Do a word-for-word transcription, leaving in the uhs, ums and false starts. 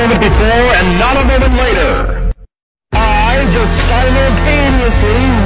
moment before and not a moment later. I just simultaneously